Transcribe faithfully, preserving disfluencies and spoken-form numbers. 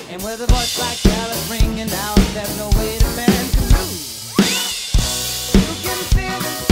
And with a voice like Dallas ringing out, there's no way the band can lose. You can feel the